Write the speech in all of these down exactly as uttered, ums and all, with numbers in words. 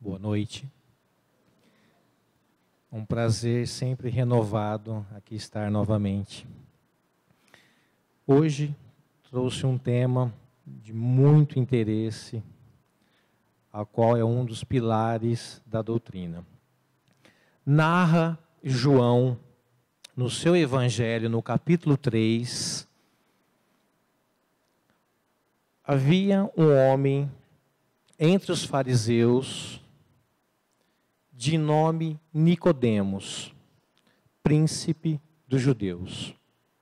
Boa noite. Um prazer sempre renovado aqui estar novamente. Hoje trouxe um tema de muito interesse, a qual é um dos pilares da doutrina. Narra João, no seu Evangelho, no capítulo três, havia um homem entre os fariseus, de nome Nicodemos, príncipe dos judeus.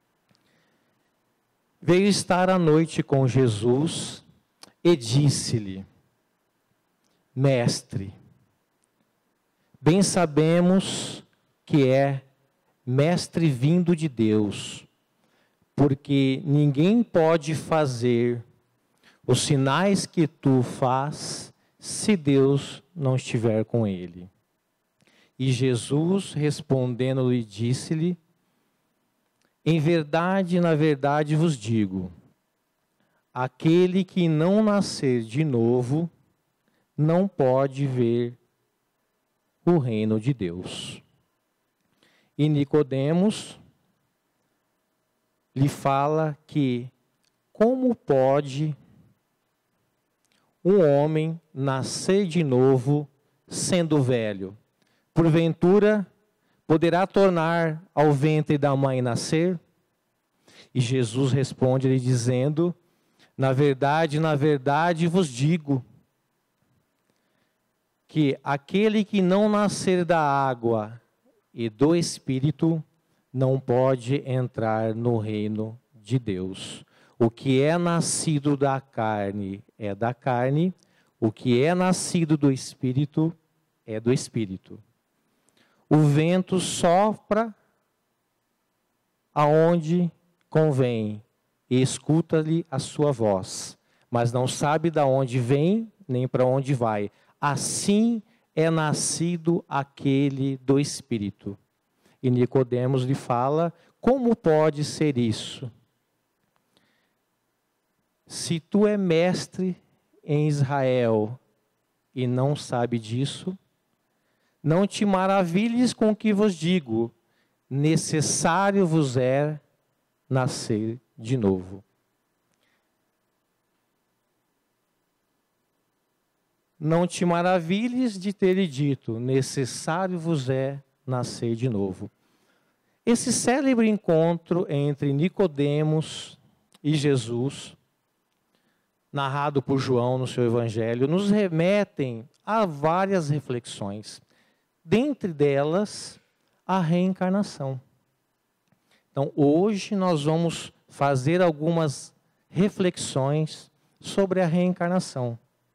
Veio estar à noite com Jesus e disse-lhe: Mestre, bem sabemos que é mestre vindo de Deus, porque ninguém pode fazer os sinais que tu faz se Deus não estiver com ele. E Jesus, respondendo-lhe, disse-lhe: Em verdade, na verdade vos digo, aquele que não nascer de novo, não pode ver o reino de Deus. E Nicodemos lhe fala que como pode um homem nascer de novo sendo velho? Porventura, poderá tornar ao ventre da mãe nascer? E Jesus responde-lhe dizendo: Na verdade, na verdade vos digo, que aquele que não nascer da água e do Espírito, não pode entrar no reino de Deus. O que é nascido da carne é da carne, o que é nascido do Espírito é do Espírito. O vento sopra aonde convém e escuta-lhe a sua voz, mas não sabe de onde vem nem para onde vai. Assim é nascido aquele do Espírito. E Nicodemos lhe fala: como pode ser isso? Se tu é mestre em Israel e não sabe disso, não te maravilhes com o que vos digo, necessário vos é nascer de novo. Não te maravilhes de ter dito, necessário vos é nascer de novo. Esse célebre encontro entre Nicodemos e Jesus, narrado por João no seu Evangelho, nos remetem a várias reflexões. Dentre delas, a reencarnação. Então, hoje nós vamos fazer algumas reflexões sobre a reencarnação,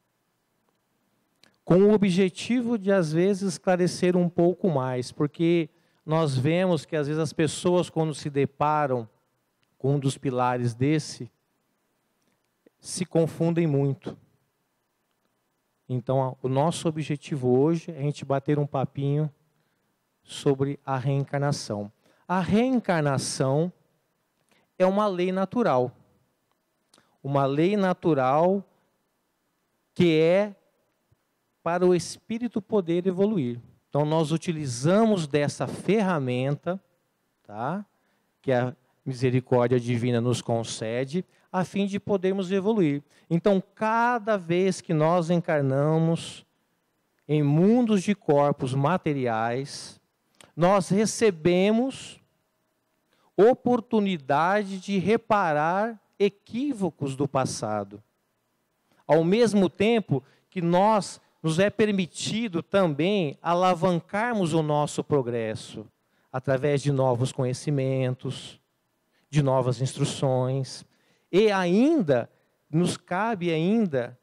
com o objetivo de, às vezes, esclarecer um pouco mais, porque nós vemos que, às vezes, as pessoas, quando se deparam com um dos pilares desse, se confundem muito. Então, o nosso objetivo hoje é a gente bater um papinho sobre a reencarnação. A reencarnação é uma lei natural. Uma lei natural que é para o espírito poder evoluir. Então, nós utilizamos dessa ferramenta, tá? Que a misericórdia divina nos concede, a fim de podermos evoluir. Então, cada vez que nós encarnamos em mundos de corpos materiais, nós recebemos oportunidade de reparar equívocos do passado. Ao mesmo tempo que nós nos é permitido também alavancarmos o nosso progresso através de novos conhecimentos, de novas instruções. E ainda, nos cabe ainda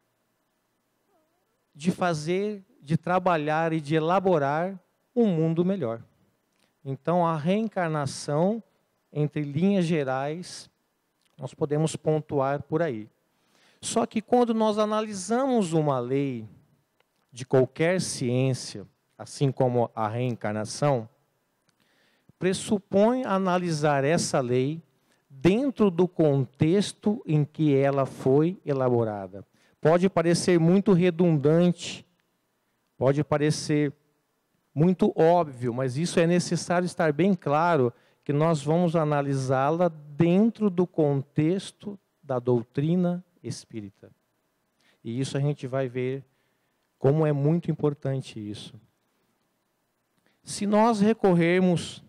de fazer, de trabalhar e de elaborar um mundo melhor. Então, a reencarnação, entre linhas gerais, nós podemos pontuar por aí. Só que quando nós analisamos uma lei de qualquer ciência, assim como a reencarnação, pressupõe analisar essa lei dentro do contexto em que ela foi elaborada. Pode parecer muito redundante Pode parecer muito óbvio, mas isso é necessário estar bem claro, que nós vamos analisá-la dentro do contexto da doutrina espírita. E isso a gente vai ver como é muito importante isso. Se nós recorrermos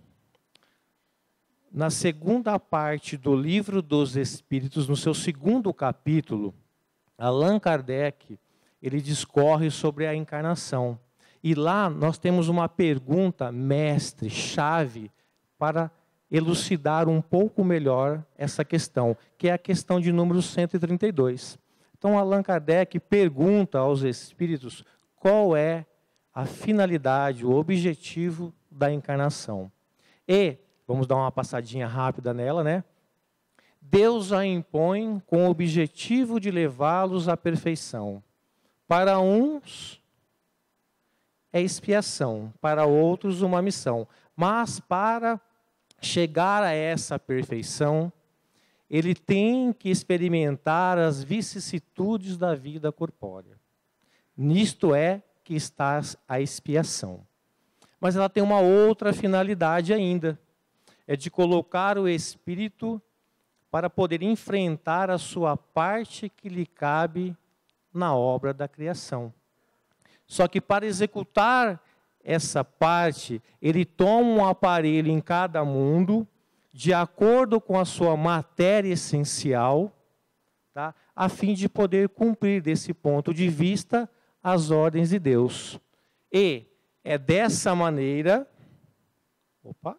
na segunda parte do Livro dos Espíritos, no seu segundo capítulo, Allan Kardec, ele discorre sobre a encarnação. E lá nós temos uma pergunta mestre, chave, para elucidar um pouco melhor essa questão, que é a questão de número cento e trinta e dois. Então, Allan Kardec pergunta aos espíritos qual é a finalidade, o objetivo da encarnação. E, vamos dar uma passadinha rápida nela, né? Deus a impõe com o objetivo de levá-los à perfeição. Para uns é expiação, para outros uma missão. Mas para chegar a essa perfeição, ele tem que experimentar as vicissitudes da vida corpórea. Nisto é que está a expiação. Mas ela tem uma outra finalidade ainda, é de colocar o espírito para poder enfrentar a sua parte que lhe cabe na obra da criação. Só que para executar essa parte, ele toma um aparelho em cada mundo, de acordo com a sua matéria essencial, tá? A fim de poder cumprir, desse ponto de vista, as ordens de Deus. E é dessa maneira... Opa!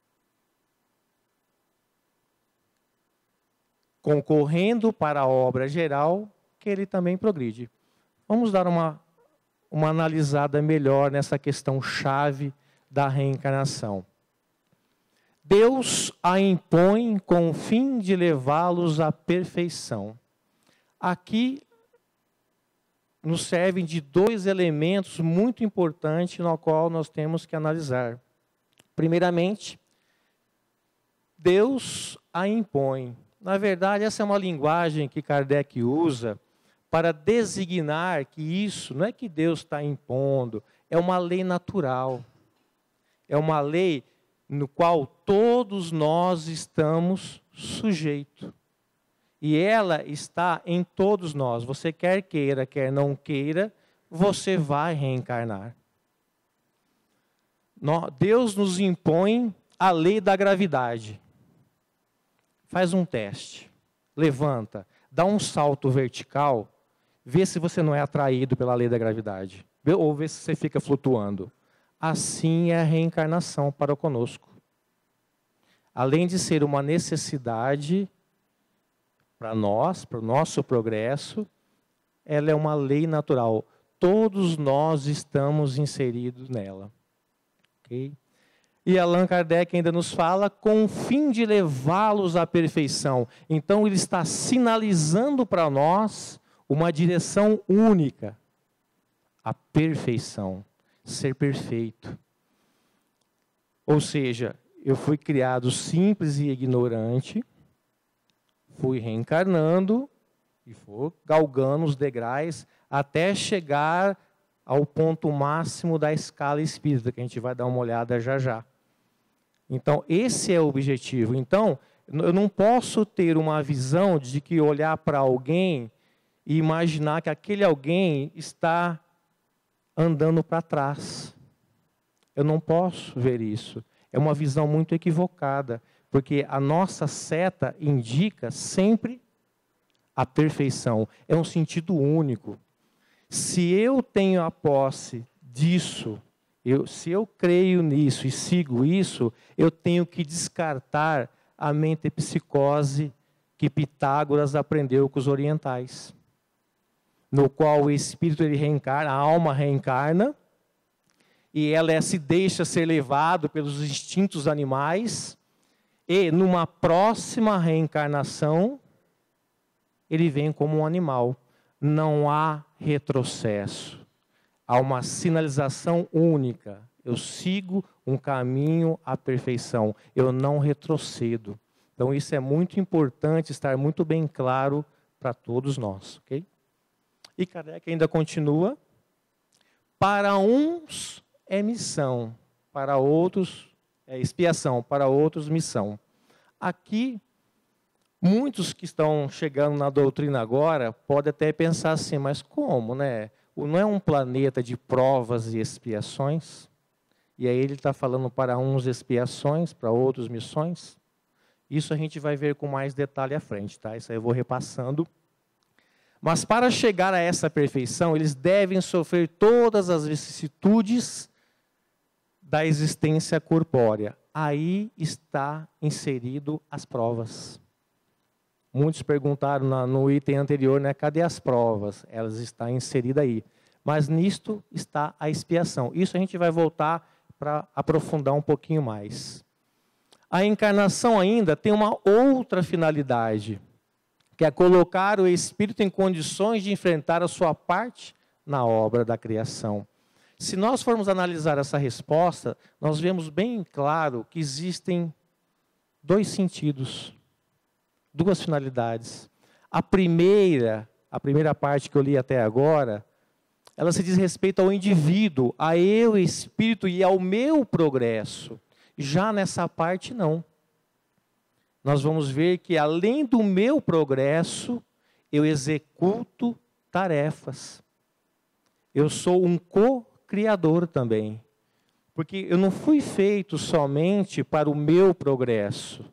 Concorrendo para a obra geral, que ele também progride. Vamos dar uma, uma analisada melhor nessa questão chave da reencarnação. Deus a impõe com o fim de levá-los à perfeição. Aqui nos servem de dois elementos muito importantes no qual nós temos que analisar. Primeiramente, Deus a impõe. Na verdade, essa é uma linguagem que Kardec usa para designar que isso não é que Deus está impondo, é uma lei natural. É uma lei no qual todos nós estamos sujeitos. E ela está em todos nós. Você quer queira, quer não queira, você vai reencarnar. Deus nos impõe a lei da gravidade. Faz um teste, levanta, dá um salto vertical, vê se você não é atraído pela lei da gravidade, ou vê se você fica flutuando. Assim é a reencarnação para conosco. Além de ser uma necessidade para nós, para o nosso progresso, ela é uma lei natural. Todos nós estamos inseridos nela. Ok? E Allan Kardec ainda nos fala com o fim de levá-los à perfeição. Então ele está sinalizando para nós uma direção única. A perfeição. Ser perfeito. Ou seja, eu fui criado simples e ignorante, fui reencarnando e fui galgando os degraus até chegar ao ponto máximo da escala espírita, que a gente vai dar uma olhada já já. Então, esse é o objetivo. Então, eu não posso ter uma visão de que olhar para alguém e imaginar que aquele alguém está andando para trás. Eu não posso ver isso. É uma visão muito equivocada, porque a nossa seta indica sempre a perfeição. É um sentido único. Se eu tenho a posse disso, eu, se eu creio nisso e sigo isso, eu tenho que descartar a metempsicose que Pitágoras aprendeu com os orientais, no qual o espírito ele reencarna, a alma reencarna, e ela se deixa ser levado pelos instintos animais, e numa próxima reencarnação, ele vem como um animal. Não há retrocesso. Há uma sinalização única. Eu sigo um caminho à perfeição. Eu não retrocedo. Então, isso é muito importante, estar muito bem claro para todos nós. Okay? E Kardec ainda continua. Para uns é missão, para outros é expiação, para outros missão. Aqui, muitos que estão chegando na doutrina agora podem até pensar assim, mas como, né? Não é um planeta de provas e expiações? E aí ele está falando para uns expiações, para outros missões? Isso a gente vai ver com mais detalhe à frente, tá? Isso aí eu vou repassando. Mas para chegar a essa perfeição, eles devem sofrer todas as vicissitudes da existência corpórea. Aí está inserido as provas. Muitos perguntaram na, no item anterior, né, cadê as provas? Elas estão inseridas aí. Mas nisto está a expiação. Isso a gente vai voltar para aprofundar um pouquinho mais. A encarnação ainda tem uma outra finalidade, que é colocar o espírito em condições de enfrentar a sua parte na obra da criação. Se nós formos analisar essa resposta, nós vemos bem claro que existem dois sentidos, duas finalidades. A primeira, a primeira parte que eu li até agora, ela se diz respeito ao indivíduo, a eu, espírito e ao meu progresso. Já nessa parte, não. Nós vamos ver que, além do meu progresso, eu executo tarefas. Eu sou um co-criador também. Porque eu não fui feito somente para o meu progresso.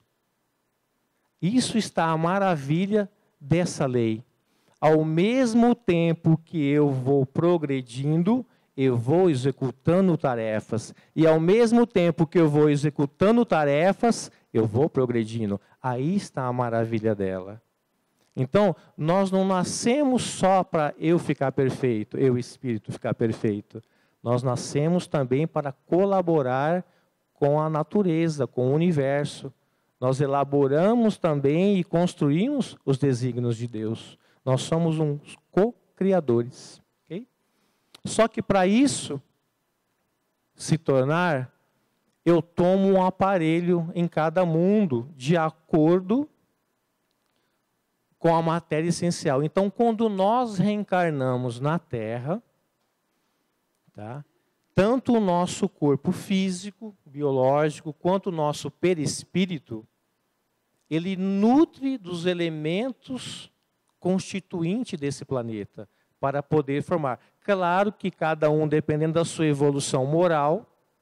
Isso está a maravilha dessa lei. Ao mesmo tempo que eu vou progredindo, eu vou executando tarefas. E ao mesmo tempo que eu vou executando tarefas, eu vou progredindo. Aí está a maravilha dela. Então, nós não nascemos só para eu ficar perfeito, eu, espírito, ficar perfeito. Nós nascemos também para colaborar com a natureza, com o universo. Nós elaboramos também e construímos os desígnios de Deus. Nós somos uns co-criadores. Okay? Só que para isso se tornar, eu tomo um aparelho em cada mundo de acordo com a matéria essencial. Então, quando nós reencarnamos na Terra, tá? Tanto o nosso corpo físico, biológico, quanto o nosso perispírito, ele nutre dos elementos constituintes desse planeta, para poder formar. Claro que cada um, dependendo da sua evolução moral,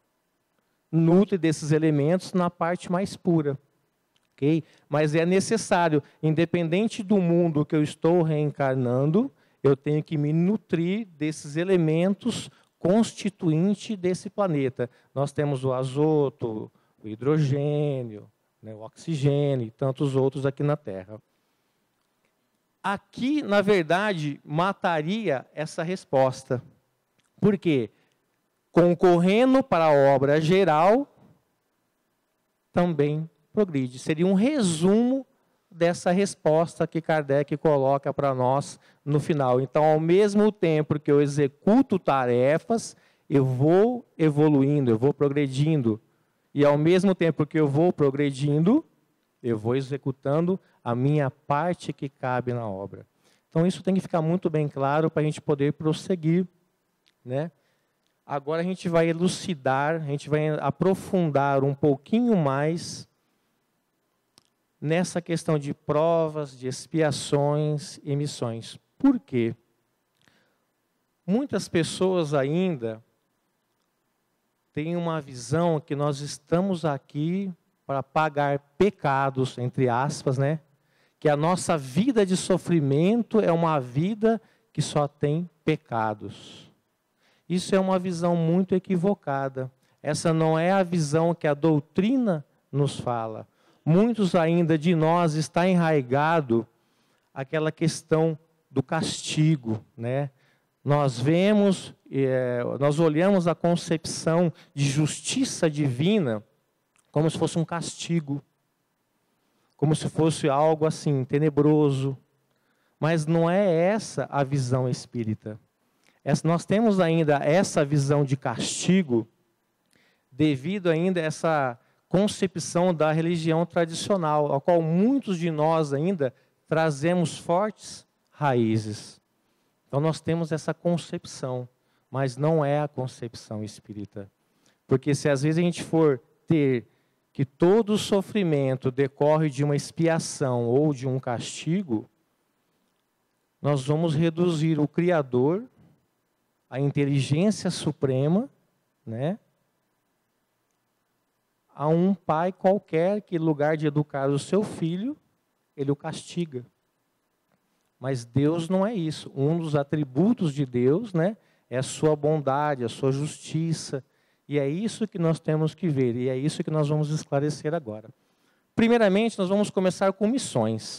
nutre desses elementos na parte mais pura. Okay? Mas é necessário, independente do mundo que eu estou reencarnando, eu tenho que me nutrir desses elementos constituintes desse planeta. Nós temos o azoto, o hidrogênio, né, o oxigênio e tantos outros aqui na Terra. Aqui, na verdade, mataria essa resposta. Por quê? Concorrendo para a obra geral, também progride. Seria um resumo dessa resposta que Kardec coloca para nós no final. Então, ao mesmo tempo que eu executo tarefas, eu vou evoluindo, eu vou progredindo. E ao mesmo tempo que eu vou progredindo, eu vou executando a minha parte que cabe na obra. Então, isso tem que ficar muito bem claro para a gente poder prosseguir, né? Agora a gente vai elucidar, a gente vai aprofundar um pouquinho mais nessa questão de provas, de expiações e missões. Por quê? Muitas pessoas ainda têm uma visão que nós estamos aqui para pagar pecados, entre aspas, né? Que a nossa vida de sofrimento é uma vida que só tem pecados. Isso é uma visão muito equivocada. Essa não é a visão que a doutrina nos fala. Muitos ainda de nós está enraizado aquela questão do castigo, né? Nós vemos, é, nós olhamos a concepção de justiça divina como se fosse um castigo, como se fosse algo assim tenebroso. Mas não é essa a visão espírita. Essa, nós temos ainda essa visão de castigo devido ainda a essa concepção da religião tradicional, a qual muitos de nós ainda trazemos fortes raízes. Então nós temos essa concepção, mas não é a concepção espírita. Porque se às vezes a gente for ter que todo o sofrimento decorre de uma expiação ou de um castigo, nós vamos reduzir o Criador, a inteligência suprema, né, a um pai qualquer que, em lugar de educar o seu filho, ele o castiga. Mas Deus não é isso. Um dos atributos de Deus, né, é a sua bondade, a sua justiça. E é isso que nós temos que ver, e é isso que nós vamos esclarecer agora. Primeiramente, nós vamos começar com missões.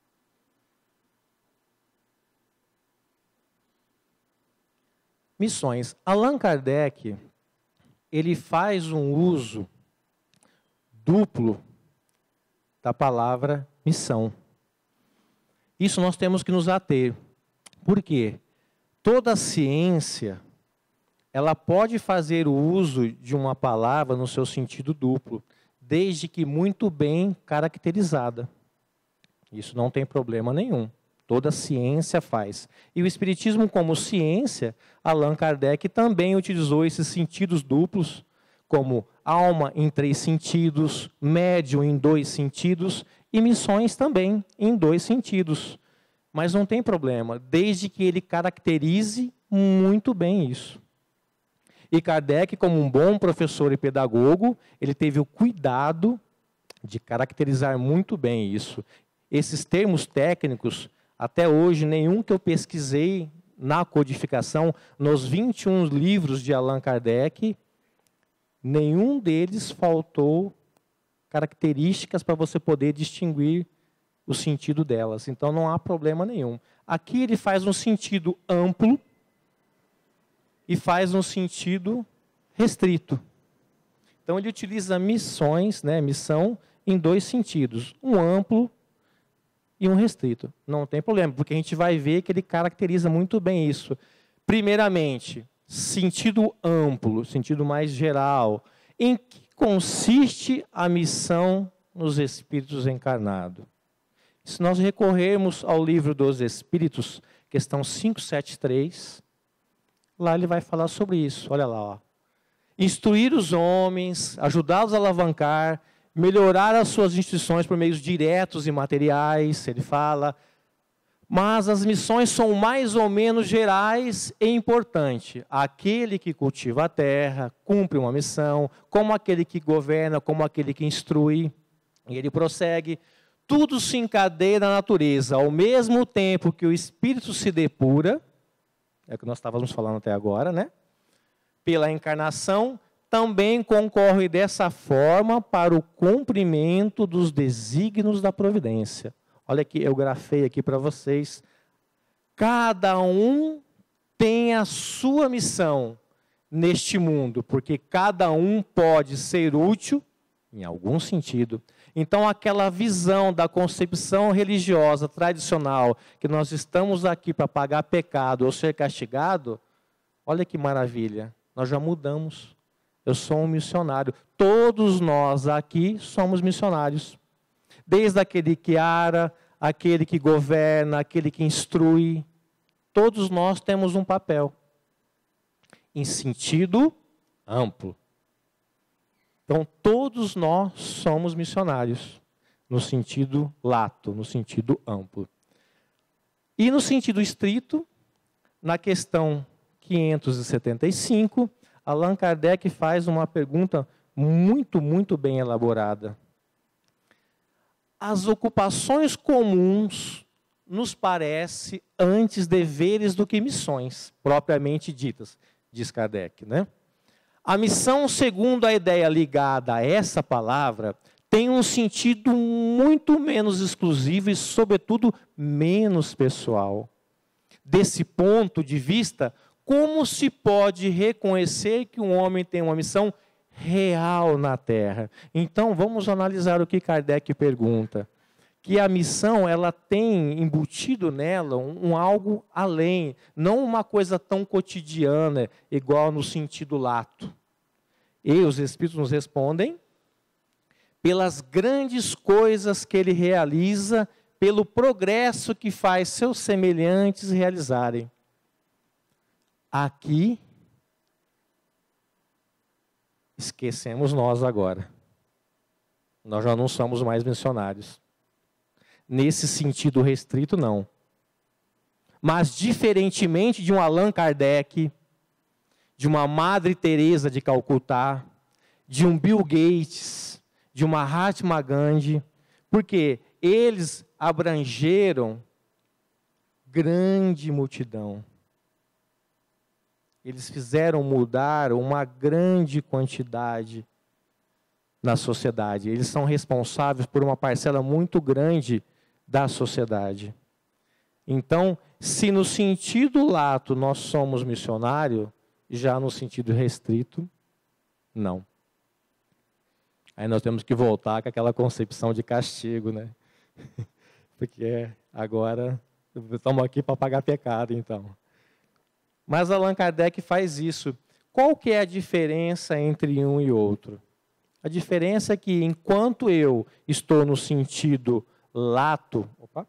Missões. Allan Kardec, ele faz um uso duplo da palavra missão. Isso nós temos que nos ater. Por quê? Toda ciência, ela pode fazer o uso de uma palavra no seu sentido duplo, desde que muito bem caracterizada. Isso não tem problema nenhum. Toda ciência faz. E o Espiritismo, como ciência, Allan Kardec também utilizou esses sentidos duplos, como alma em três sentidos, médium em dois sentidos, e missões também em dois sentidos. Mas não tem problema, desde que ele caracterize muito bem isso. E Kardec, como um bom professor e pedagogo, ele teve o cuidado de caracterizar muito bem isso. Esses termos técnicos, até hoje, nenhum que eu pesquisei na codificação, nos vinte e um livros de Allan Kardec, nenhum deles faltou características para você poder distinguir o sentido delas. Então, não há problema nenhum. Aqui ele faz um sentido amplo e faz um sentido restrito. Então, ele utiliza missões, né, missão, em dois sentidos. Um amplo e um restrito. Não tem problema, porque a gente vai ver que ele caracteriza muito bem isso. Primeiramente, sentido amplo, sentido mais geral. Em que consiste a missão nos espíritos encarnados? Se nós recorrermos ao livro dos Espíritos, questão quinhentos e setenta e três, lá ele vai falar sobre isso. Olha lá, ó. Instruir os homens, ajudá-los a alavancar, melhorar as suas instituições por meios diretos e materiais, ele fala. Mas as missões são mais ou menos gerais e importantes. Aquele que cultiva a terra, cumpre uma missão, como aquele que governa, como aquele que instrui. E ele prossegue. Tudo se encadeia na natureza, ao mesmo tempo que o espírito se depura, é o que nós estávamos falando até agora, né? Pela encarnação, também concorre dessa forma para o cumprimento dos desígnios da providência. Olha aqui, eu grafei aqui para vocês. Cada um tem a sua missão neste mundo, porque cada um pode ser útil em algum sentido. Então, aquela visão da concepção religiosa tradicional, que nós estamos aqui para pagar pecado ou ser castigado, olha que maravilha, nós já mudamos. Eu sou um missionário. Todos nós aqui somos missionários. Desde aquele que ara, aquele que governa, aquele que instrui, todos nós temos um papel, em sentido amplo. Então, todos nós somos missionários, no sentido lato, no sentido amplo. E no sentido estrito, na questão quinhentos e setenta e cinco, Allan Kardec faz uma pergunta muito, muito bem elaborada. As ocupações comuns nos parece antes deveres do que missões, propriamente ditas, diz Kardec, né? A missão, segundo a ideia ligada a essa palavra, tem um sentido muito menos exclusivo e, sobretudo, menos pessoal. Desse ponto de vista, como se pode reconhecer que um homem tem uma missão real na Terra? Então, vamos analisar o que Kardec pergunta. Que a missão, ela tem embutido nela um, um algo além, não uma coisa tão cotidiana, igual no sentido lato. E os Espíritos nos respondem, pelas grandes coisas que ele realiza, pelo progresso que faz seus semelhantes realizarem. Aqui Esquecemos nós agora. Nós já não somos mais missionários. Nesse sentido restrito, não. Mas, diferentemente de um Allan Kardec, de uma Madre Teresa de Calcutá, de um Bill Gates, de uma Mahatma Gandhi, porque eles abrangeram grande multidão. Eles fizeram mudar uma grande quantidade na sociedade. Eles são responsáveis por uma parcela muito grande da sociedade. Então, se no sentido lato nós somos missionários, já no sentido restrito, não. Aí nós temos que voltar com aquela concepção de castigo, né? Porque agora estamos aqui para pagar pecado, então. Mas Allan Kardec faz isso. Qual que é a diferença entre um e outro? A diferença é que enquanto eu estou no sentido lato, opa,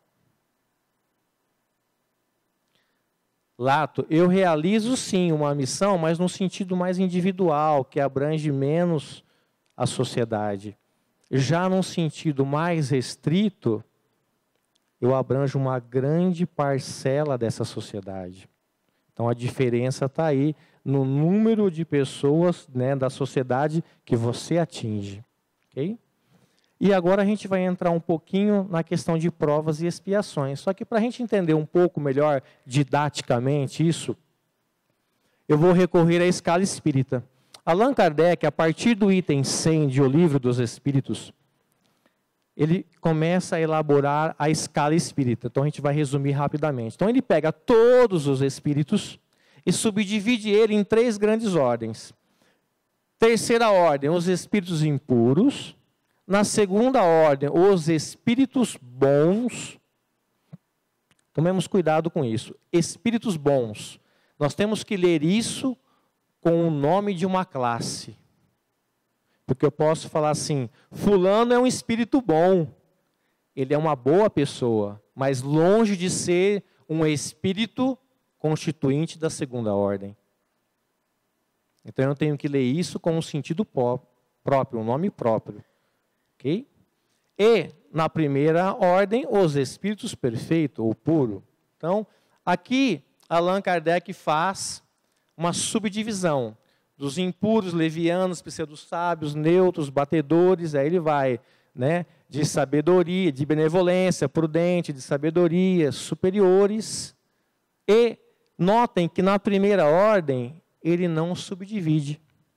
lato, eu realizo sim uma missão, mas no sentido mais individual, que abrange menos a sociedade. Já num sentido mais restrito, eu abranjo uma grande parcela dessa sociedade. Então a diferença está aí no número de pessoas, né, da sociedade que você atinge. Okay? E agora a gente vai entrar um pouquinho na questão de provas e expiações. Só que para a gente entender um pouco melhor didaticamente isso, eu vou recorrer à escala espírita. Allan Kardec, a partir do item cem de O Livro dos Espíritos, ele começa a elaborar a escala espírita. Então a gente vai resumir rapidamente. Então ele pega todos os espíritos e subdivide ele em três grandes ordens. Terceira ordem, os espíritos impuros. Na segunda ordem, os espíritos bons. Tomemos cuidado com isso. Espíritos bons. Nós temos que ler isso com o nome de uma classe. Porque eu posso falar assim, fulano é um espírito bom. Ele é uma boa pessoa, mas longe de ser um espírito constituinte da segunda ordem. Então eu tenho que ler isso com um sentido próprio, um nome próprio. Okay? E, na primeira ordem, os espíritos perfeitos ou puros. Então, aqui, Allan Kardec faz uma subdivisão dos impuros, levianos, pseudo-sábios, neutros, batedores. Aí ele vai, né, de sabedoria, de benevolência, prudente, de sabedoria, superiores. E notem que na primeira ordem, ele não subdivide.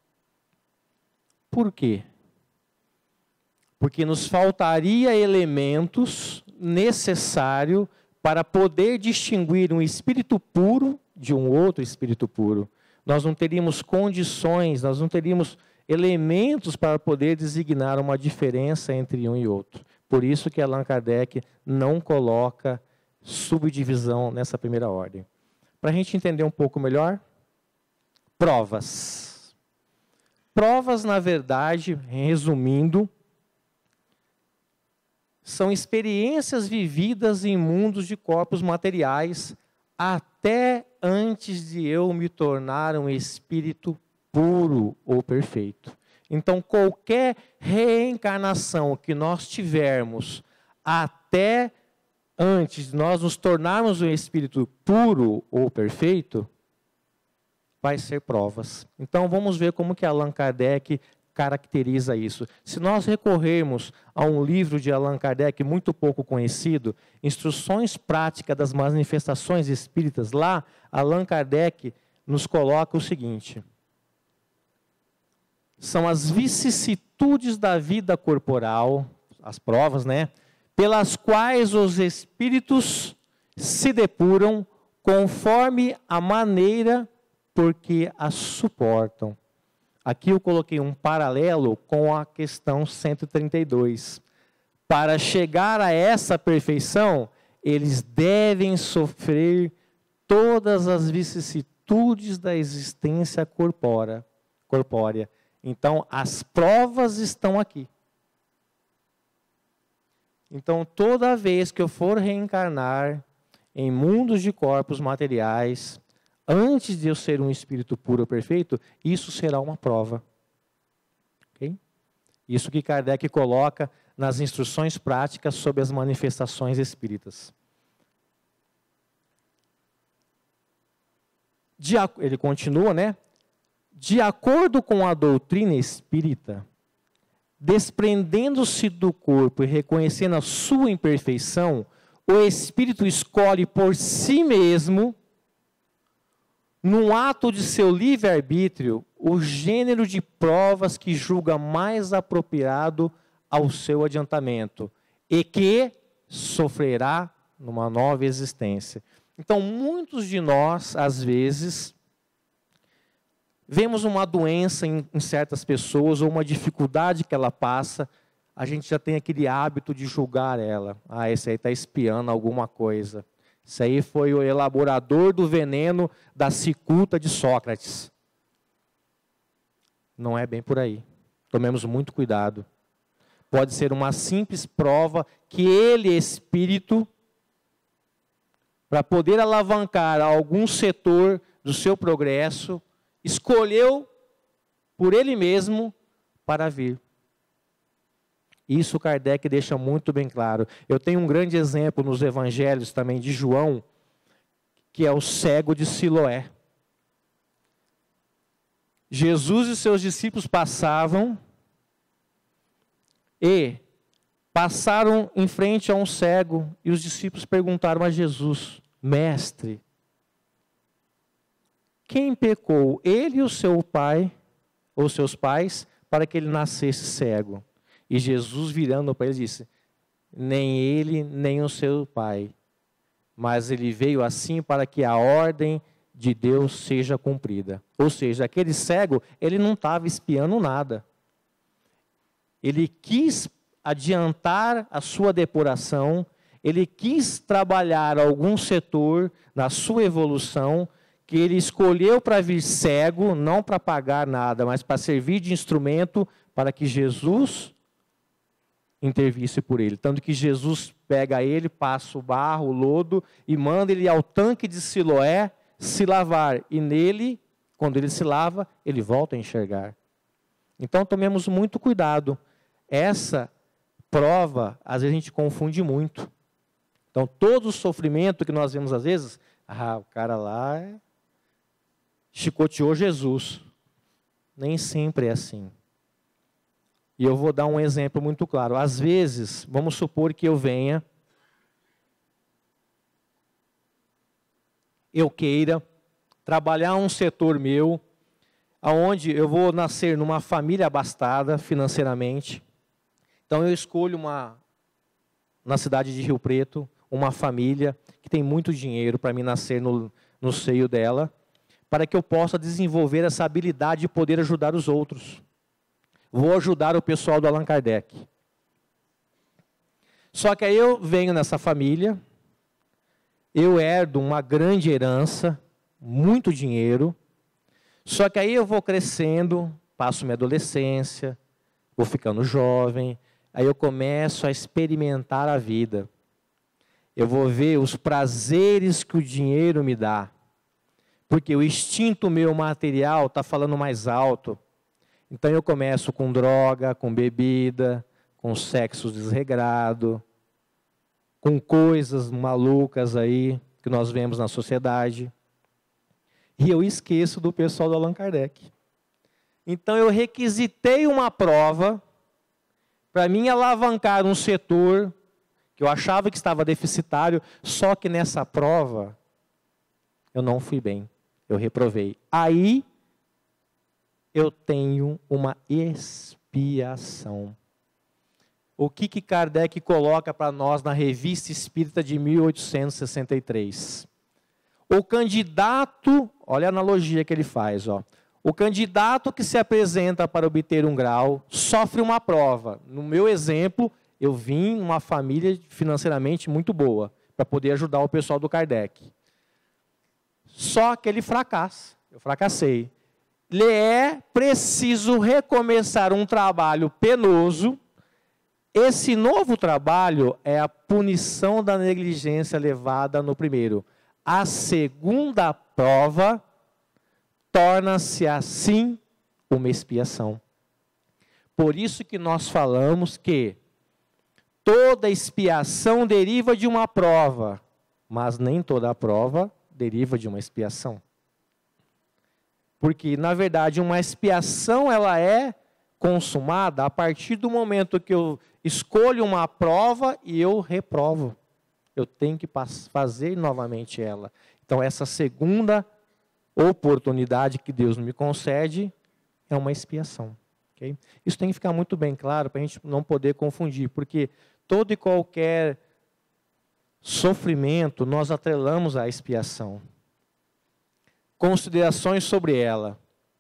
Por quê? Porque nos faltaria elementos necessários para poder distinguir um espírito puro de um outro espírito puro. Nós não teríamos condições, nós não teríamos elementos para poder designar uma diferença entre um e outro. Por isso que Allan Kardec não coloca subdivisão nessa primeira ordem. Para a gente entender um pouco melhor, provas. Provas, na verdade, resumindo, são experiências vividas em mundos de corpos materiais até antes de eu me tornar um espírito puro ou perfeito. Então, qualquer reencarnação que nós tivermos até antes de nós nos tornarmos um espírito puro ou perfeito, vai ser provas. Então, vamos ver como que Allan Kardec caracteriza isso. Se nós recorrermos a um livro de Allan Kardec muito pouco conhecido, Instruções Práticas das Manifestações Espíritas, lá Allan Kardec nos coloca o seguinte: são as vicissitudes da vida corporal, as provas, né, pelas quais os espíritos se depuram conforme a maneira porque as suportam. Aqui eu coloquei um paralelo com a questão cento e trinta e dois. Para chegar a essa perfeição, eles devem sofrer todas as vicissitudes da existência corpórea. corpórea. Então, as provas estão aqui. Então, toda vez que eu for reencarnar em mundos de corpos materiais, antes de eu ser um espírito puro ou perfeito, isso será uma prova. Isso que Kardec coloca nas instruções práticas sobre as manifestações espíritas. De, ele continua, né? De acordo com a doutrina espírita, desprendendo-se do corpo e reconhecendo a sua imperfeição, o espírito escolhe por si mesmo, num ato de seu livre-arbítrio, o gênero de provas que julga mais apropriado ao seu adiantamento e que sofrerá numa nova existência. Então, muitos de nós, às vezes, vemos uma doença em, em certas pessoas ou uma dificuldade que ela passa, a gente já tem aquele hábito de julgar ela. Ah, esse aí está espiando alguma coisa. Esse aí foi o elaborador do veneno da cicuta de Sócrates. Não é bem por aí. Tomemos muito cuidado. Pode ser uma simples prova que ele, espírito, para poder alavancar algum setor do seu progresso, escolheu por ele mesmo para vir. Isso Kardec deixa muito bem claro. Eu tenho um grande exemplo nos evangelhos também de João, que é o cego de Siloé. Jesus e seus discípulos passavam e passaram em frente a um cego e os discípulos perguntaram a Jesus: Mestre, quem pecou, ele ou seu pai, ou seus pais, para que ele nascesse cego? E Jesus, virando para ele, disse: nem ele, nem o seu pai, mas ele veio assim para que a ordem de Deus seja cumprida. Ou seja, aquele cego, ele não estava espiando nada. Ele quis adiantar a sua depuração, ele quis trabalhar algum setor na sua evolução, que ele escolheu para vir cego, não para pagar nada, mas para servir de instrumento para que Jesus intervisse por ele. Tanto que Jesus pega ele, passa o barro, o lodo e manda ele ao tanque de Siloé se lavar. E nele, quando ele se lava, ele volta a enxergar. Então tomemos muito cuidado. Essa prova, às vezes a gente confunde muito. Então todo o sofrimento que nós vemos às vezes, ah, o cara lá chicoteou Jesus. Nem sempre é assim. E eu vou dar um exemplo muito claro. Às vezes, vamos supor que eu venha, eu queira trabalhar um setor meu, onde eu vou nascer numa família abastada financeiramente. Então eu escolho uma, na cidade de Rio Preto, uma família que tem muito dinheiro para mim nascer no, no seio dela, para que eu possa desenvolver essa habilidade de poder ajudar os outros. Vou ajudar o pessoal do Allan Kardec. Só que aí eu venho nessa família, eu herdo uma grande herança, muito dinheiro, só que aí eu vou crescendo, passo minha adolescência, vou ficando jovem, aí eu começo a experimentar a vida. Eu vou ver os prazeres que o dinheiro me dá, porque o instinto meu material está falando mais alto. Então eu começo com droga, com bebida, com sexo desregrado, com coisas malucas aí que nós vemos na sociedade. E eu esqueço do pessoal do Allan Kardec. Então eu requisitei uma prova para mim alavancar um setor que eu achava que estava deficitário, só que nessa prova eu não fui bem, eu reprovei. Aí eu tenho uma expiação. O que que Kardec coloca para nós na Revista Espírita de mil oitocentos e sessenta e três? O candidato, olha a analogia que ele faz, ó. O candidato que se apresenta para obter um grau sofre uma prova. No meu exemplo, eu vim numa família financeiramente muito boa, para poder ajudar o pessoal do Kardec. Só que ele fracassa, eu fracassei. Lhe é preciso recomeçar um trabalho penoso. Esse novo trabalho é a punição da negligência levada no primeiro. A segunda prova torna-se assim uma expiação. Por isso que nós falamos que toda expiação deriva de uma prova, mas nem toda a prova deriva de uma expiação. Porque, na verdade, uma expiação ela é consumada a partir do momento que eu escolho uma prova e eu reprovo. Eu tenho que fazer novamente ela. Então, essa segunda oportunidade que Deus me concede é uma expiação. Okay? Isso tem que ficar muito bem claro para a gente não poder confundir, porque todo e qualquer sofrimento nós atrelamos à expiação. Considerações sobre ela.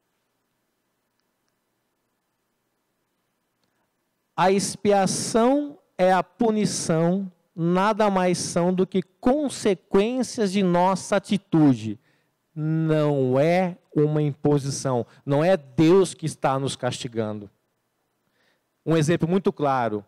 A expiação é a punição, nada mais são do que consequências de nossa atitude. Não é uma imposição, não é Deus que está nos castigando. Um exemplo muito claro.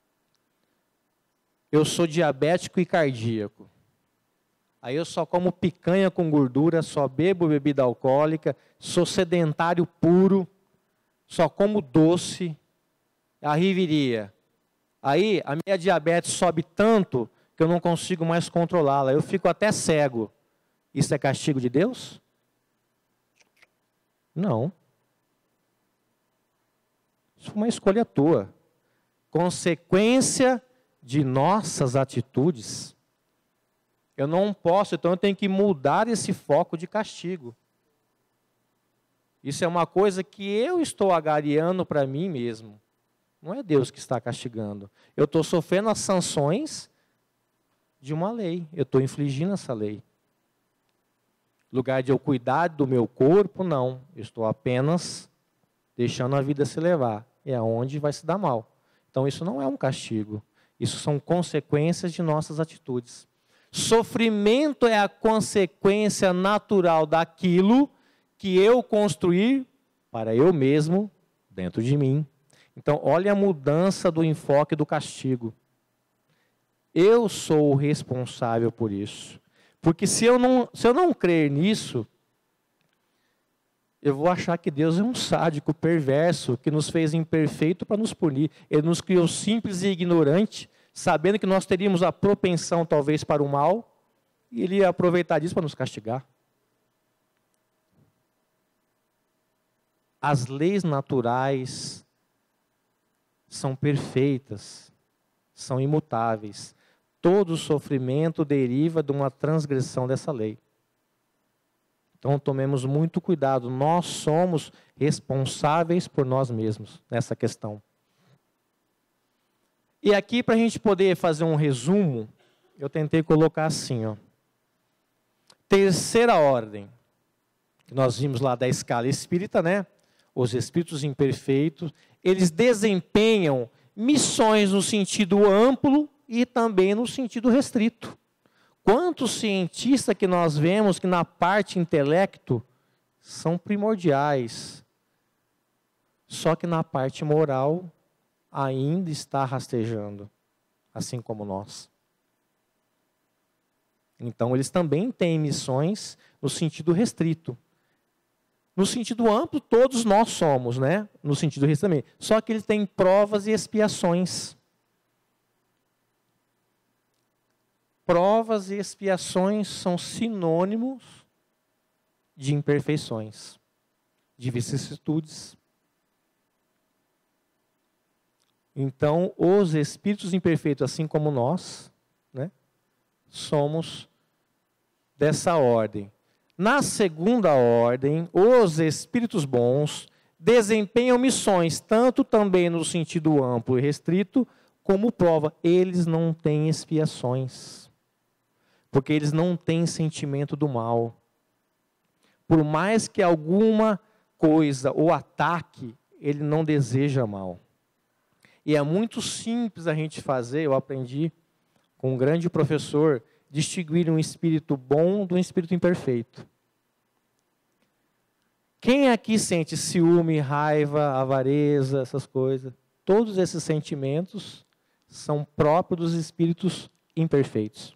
Eu sou diabético e cardíaco. Aí eu só como picanha com gordura, só bebo bebida alcoólica, sou sedentário puro, só como doce. Aí viria. Aí a minha diabetes sobe tanto que eu não consigo mais controlá-la. Eu fico até cego. Isso é castigo de Deus? Não. Isso foi uma escolha tua. Consequência de nossas atitudes. Eu não posso, então eu tenho que mudar esse foco de castigo. Isso é uma coisa que eu estou agariando para mim mesmo. Não é Deus que está castigando. Eu estou sofrendo as sanções de uma lei. Eu estou infligindo essa lei. Lugar de eu cuidar do meu corpo, não. Eu estou apenas deixando a vida se levar. É onde vai se dar mal. Então isso não é um castigo. Isso são consequências de nossas atitudes. Sofrimento é a consequência natural daquilo que eu construir para eu mesmo dentro de mim. Então, olha a mudança do enfoque do castigo. Eu sou o responsável por isso. Porque se eu não, se eu não crer nisso, eu vou achar que Deus é um sádico, perverso, que nos fez imperfeito para nos punir. Ele nos criou simples e ignorante, sabendo que nós teríamos a propensão talvez para o mal, e Ele ia aproveitar disso para nos castigar. As leis naturais são perfeitas, são imutáveis. Todo sofrimento deriva de uma transgressão dessa lei. Então, tomemos muito cuidado. Nós somos responsáveis por nós mesmos nessa questão. E aqui, para a gente poder fazer um resumo, eu tentei colocar assim, ó. Terceira ordem, que nós vimos lá da escala espírita, né? Os espíritos imperfeitos, eles desempenham missões no sentido amplo e também no sentido restrito. Quantos cientistas que nós vemos que na parte intelecto são primordiais, só que na parte moral ainda está rastejando, assim como nós. Então eles também têm missões no sentido restrito. No sentido amplo, todos nós somos, né? No sentido restrito também. Só que ele tem provas e expiações. Provas e expiações são sinônimos de imperfeições, de vicissitudes. Então, os espíritos imperfeitos, assim como nós, né, somos dessa ordem. Na segunda ordem, os espíritos bons desempenham missões, tanto também no sentido amplo e restrito, como prova. Eles não têm expiações, porque eles não têm sentimento do mal. Por mais que alguma coisa o ataque, ele não deseja mal. E é muito simples a gente fazer, eu aprendi com um grande professor, distinguir um espírito bom de um espírito imperfeito. Quem aqui sente ciúme, raiva, avareza, essas coisas? Todos esses sentimentos são próprios dos espíritos imperfeitos.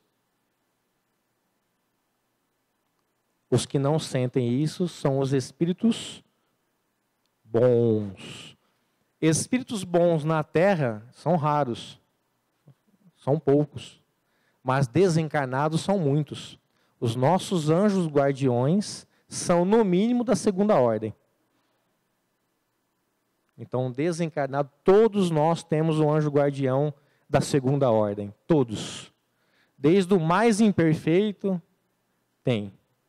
Os que não sentem isso são os espíritos bons. Espíritos bons na Terra são raros, são poucos, mas desencarnados são muitos. Os nossos anjos guardiões são, no mínimo, da segunda ordem. Então, desencarnado, todos nós temos um anjo guardião da segunda ordem, todos. Desde o mais imperfeito, tem.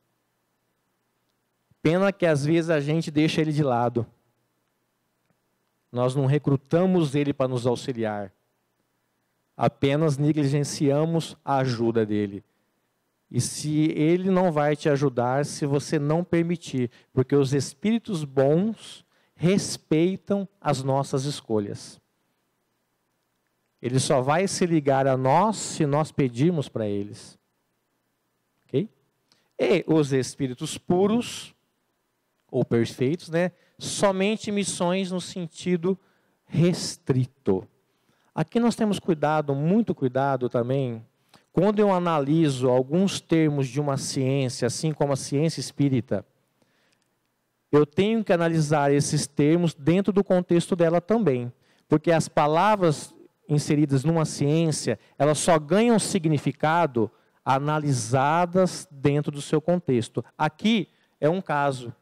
Pena que às vezes a gente deixa ele de lado. Nós não recrutamos ele para nos auxiliar. Apenas negligenciamos a ajuda dele. E se ele não vai te ajudar, se você não permitir, porque os espíritos bons respeitam as nossas escolhas. Ele só vai se ligar a nós se nós pedirmos para eles. Ok? E os espíritos puros, ou perfeitos, né? Somente missões no sentido restrito. Aqui nós temos cuidado, muito cuidado também, quando eu analiso alguns termos de uma ciência, assim como a ciência espírita, eu tenho que analisar esses termos dentro do contexto dela também. Porque as palavras inseridas numa ciência, elas só ganham significado analisadas dentro do seu contexto. Aqui é um caso.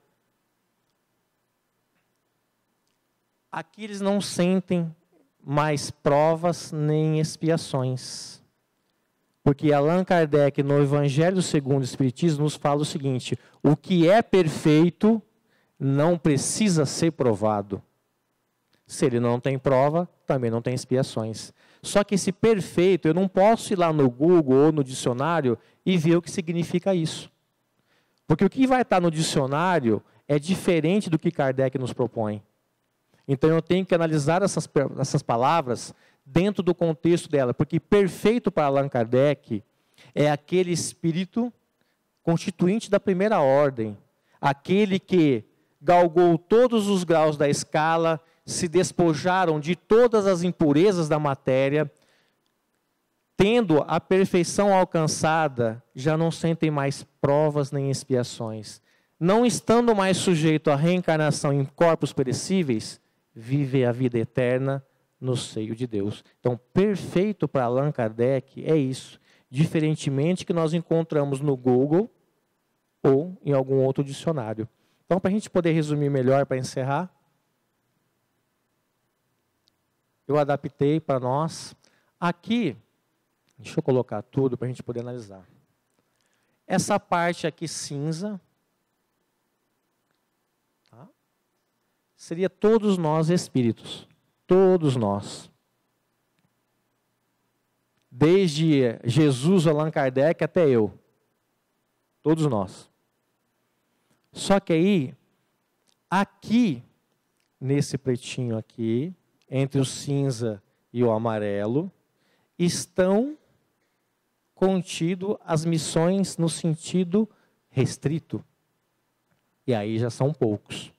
Aqui eles não sentem mais provas nem expiações. Porque Allan Kardec, no Evangelho segundo o Espiritismo, nos fala o seguinte: o que é perfeito não precisa ser provado. Se ele não tem prova, também não tem expiações. Só que esse perfeito, eu não posso ir lá no Google ou no dicionário e ver o que significa isso. Porque o que vai estar no dicionário é diferente do que Kardec nos propõe. Então eu tenho que analisar essas, essas palavras dentro do contexto dela, porque perfeito para Allan Kardec é aquele espírito constituinte da primeira ordem, aquele que galgou todos os graus da escala, se despojaram de todas as impurezas da matéria, tendo a perfeição alcançada, já não sentem mais provas nem expiações. Não estando mais sujeito à reencarnação em corpos perecíveis, vive a vida eterna no seio de Deus. Então, perfeito para Allan Kardec é isso. Diferentemente que nós encontramos no Google ou em algum outro dicionário. Então, para a gente poder resumir melhor, para encerrar, eu adaptei para nós. Aqui, deixa eu colocar tudo para a gente poder analisar. Essa parte aqui cinza, tá? Seria todos nós espíritos. Todos nós. Desde Jesus, Allan Kardec, até eu. Todos nós. Só que aí, aqui, nesse pretinho aqui, entre o cinza e o amarelo, estão contidas as missões no sentido restrito. E aí já são poucos.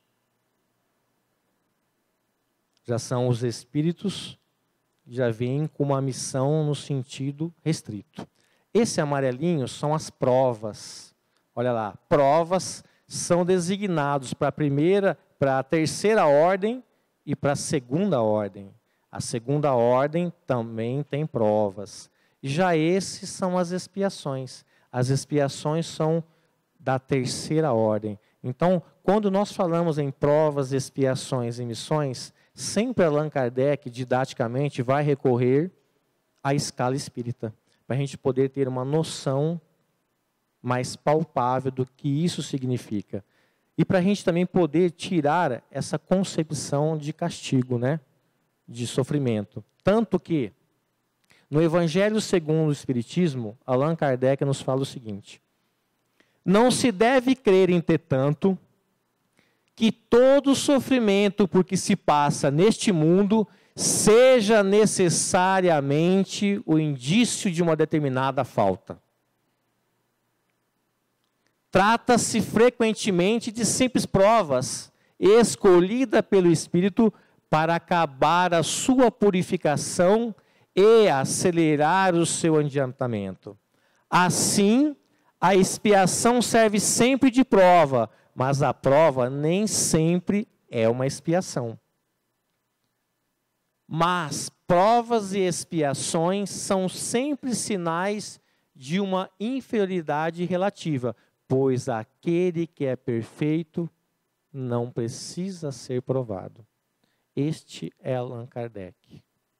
Já são os espíritos, já vêm com uma missão no sentido restrito. Esse amarelinho são as provas. Olha lá, provas são designados para a primeira, para a terceira ordem e para a segunda ordem. A segunda ordem também tem provas. Já esses são as expiações. As expiações são da terceira ordem. Então, quando nós falamos em provas, expiações e missões, sempre Allan Kardec, didaticamente, vai recorrer à escala espírita, para a gente poder ter uma noção mais palpável do que isso significa. E para a gente também poder tirar essa concepção de castigo, né? De sofrimento. Tanto que, no Evangelho segundo o Espiritismo, Allan Kardec nos fala o seguinte: não se deve crer, entretanto, que todo sofrimento por que se passa neste mundo seja necessariamente o indício de uma determinada falta. Trata-se frequentemente de simples provas, escolhida pelo Espírito para acabar a sua purificação e acelerar o seu adiantamento. Assim, a expiação serve sempre de prova, mas a prova nem sempre é uma expiação. Mas provas e expiações são sempre sinais de uma inferioridade relativa, pois aquele que é perfeito não precisa ser provado. Este é Allan Kardec.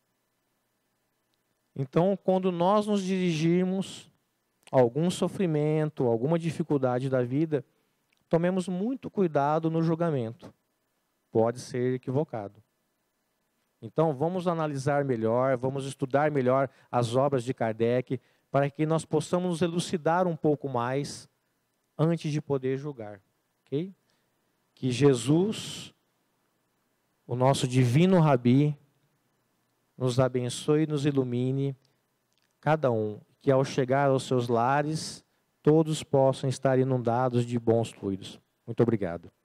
Então, quando nós nos dirigirmos a algum sofrimento, alguma dificuldade da vida, tomemos muito cuidado no julgamento. Pode ser equivocado. Então, vamos analisar melhor, vamos estudar melhor as obras de Kardec, para que nós possamos nos elucidar um pouco mais antes de poder julgar. Okay? Que Jesus, o nosso divino Rabi, nos abençoe e nos ilumine, cada um, que ao chegar aos seus lares, todos possam estar inundados de bons fluidos. Muito obrigado.